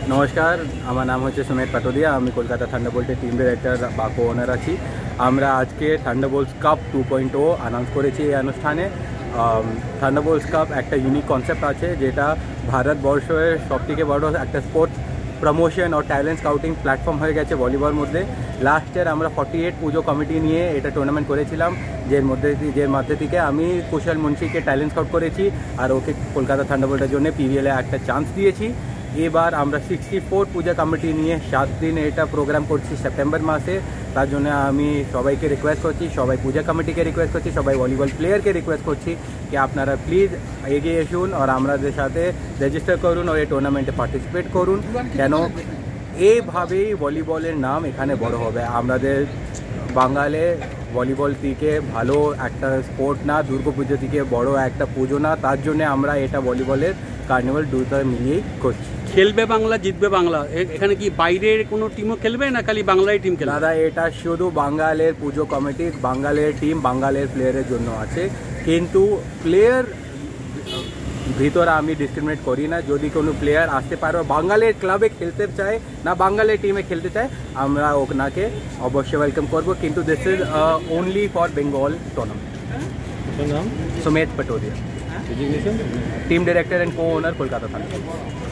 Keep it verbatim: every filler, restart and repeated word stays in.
নমস্কার, আমার নাম হচ্ছে সুমেত পাটোদিয়া। আমি কলকাতা থান্ডারবোল্টের টিম ডিরেক্টর বা কো ওনার আছি। আমরা আজকে থান্ডারবোল্টস কাপ টু পয়েন্ট ও অ্যানাউন্স করেছি এই অনুষ্ঠানে। থান্ডারবোল্টস কাপ একটা ইউনিক কনসেপ্ট আছে, যেটা ভারতবর্ষের সবথেকে বড় একটা স্পোর্টস প্রমোশন ও ট্যালেন্ট স্কাউটিং প্ল্যাটফর্ম হয়ে গেছে ভলিবল মধ্যে। লাস্ট ইয়ার আমরা ফর্টি এইট পুজো কমিটি নিয়ে এটা টুর্নামেন্ট করেছিলাম, যের মধ্যে যের মধ্যে থেকে আমি কুশল মুন্সিকে ট্যালেন্ট স্কাউট করেছি আর ওকে কলকাতা থান্ডারবোল্টের জন্য পিভিএলে একটা চান্স দিয়েছি। এবার আমরা সিক্সটি ফোর পূজা কমিটি নিয়ে সাত দিন এটা প্রোগ্রাম করছি সেপ্টেম্বর মাসে। তার জন্য আমি সবাইকে রিকোয়েস্ট করছি, সবাই পূজা কমিটিকে রিকোয়েস্ট করছি, সবাই ভলিবল প্লেয়ারকে রিকোয়েস্ট করছি কি আপনারা প্লিজ এগিয়ে আসুন আর আমাদের সাথে রেজিস্টার করুন আর এই টুর্নামেন্টে পার্টিসিপেট করুন। কেন এইভাবেই ভলিবলের নাম এখানে বড় হবে। আমাদের বাঙালে ভলিবল থেকে ভালো একটা স্পোর্ট না, দুর্গাপুজো থেকে বড় একটা পুজো না, তার জন্য আমরা এটা ভলিবলের কার্নিভাল দুটো মিলিয়েই করছি। খেলবে বাংলা, জিতবে বাংলা। এখানে কি বাইরের কোনো টিমও খেলবে না খালি বাংলায় টিম খেলবে? দাদা, এটা শুধু বাঙালের পুজো কমিটি, বাঙালের টিম, বাঙালের প্লেয়ারের জন্য আছে। কিন্তু প্লেয়ার ভিতরে আমি ডিসক্রিমিনেট করি না। যদি কোনো প্লেয়ার আসতে পারো বাঙালের ক্লাবে খেলতে চায় না বাঙালের টিমে খেলতে চায়, আমরা ওনাকে অবশ্যই ওয়েলকাম করবো। কিন্তু this is only for Bengal tournament. নাম Sumeet Patodia, team director and co owner, Kolkata Thunderbolt.